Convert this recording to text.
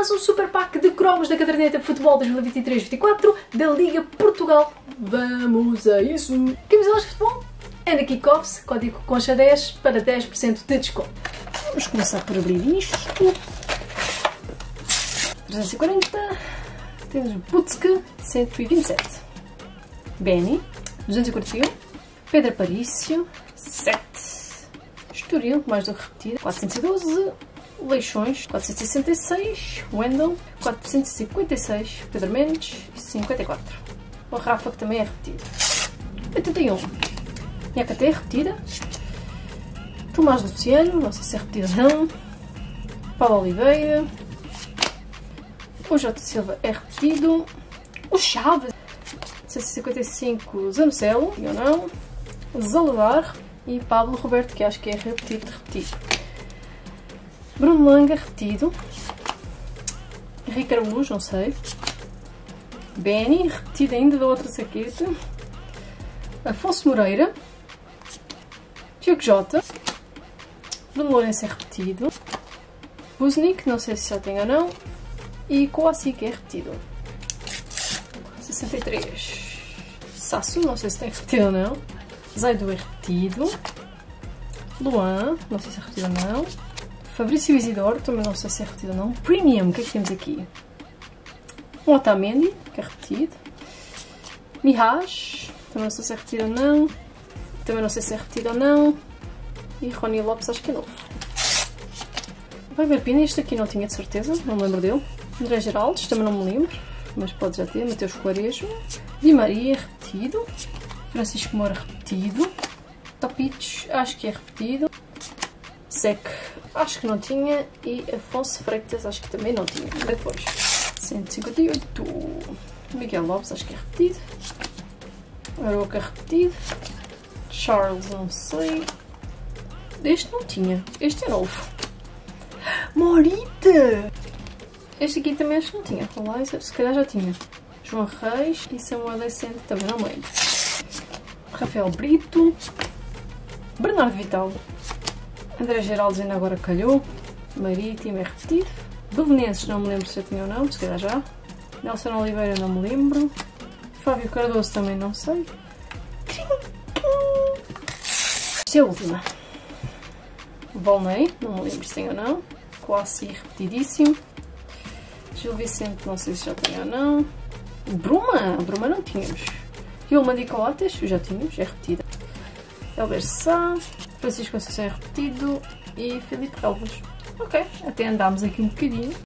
mais um super pack de cromos da caderneta Futebol 2023-24 da Liga Portugal. Vamos a isso! Camisolas de futebol? Ainda Kickoffs, código CONCHA10 para 10% de desconto. Vamos começar por abrir isto. 340. Temos o Putske, 127. Beni, 241. Pedro Aparício, 7. Estoril, mais do que repetido, 412. Leixões, 466. Wendel, 456. Pedro Mendes, 54. O Rafa, que também é repetido. 81. Nhacate, repetida. Tomás Luciano, não sei se é repetido ou não. Paulo Oliveira. O J. Silva é repetido. O Chaves, 655. Zanocelo, ou não. Zaladar e Pablo Roberto, que acho que é repetido. Bruno Langa, repetido. Henrique Araújo, não sei. Beni, repetido ainda da outra saqueta. Afonso Moreira. Diogo Jota. Bruno Lourenço é repetido. Buznik, não sei se já tem ou não. E Kovacic é repetido. 63. Sasso, não sei se tem repetido ou não. Zaidu é repetido. Luan, não sei se é repetido ou não. Fabrício Isidoro, também não sei se é repetido ou não. Premium, o que é que temos aqui? Um Otamendi, que é repetido. Mirage, também não sei se é repetido ou não. Também não sei se é repetido ou não. E Rony Lopes, acho que é novo. Vai ver Pina, este aqui não tinha de certeza, não me lembro dele. André Geraldes, também não me lembro, mas pode já ter. Mateus Quaresma. Di Maria, repetido. Francisco Moura, repetido. Topic, acho que é repetido. Sec, acho que não tinha. E Afonso Freitas, acho que também não tinha. Depois, 158. Miguel Lopes, acho que é repetido. Aroca, repetido. Charles, não sei. Este não tinha. Este é novo. Morita! Este aqui também acho que não tinha. Olá, se calhar já tinha. João Reis e Samuel Decente, também não me lembro. Rafael Brito. Bernardo Vital. André Geraldes ainda agora calhou. Marítimo é repetido. Belenenses não me lembro se já tinha ou não, se calhar já. Nelson Oliveira não me lembro. Fábio Cardoso também não sei. Esta é a última. Volney, não me lembro se tem ou não. Coassi repetidíssimo. Gil Vicente, não sei se já tem ou não. Bruma não tínhamos. Yulman de Coates, já tínhamos, é repetida. Elber Sá, Francisco Conceição é repetido e Filipe Relvas. Ok, até andámos aqui um bocadinho.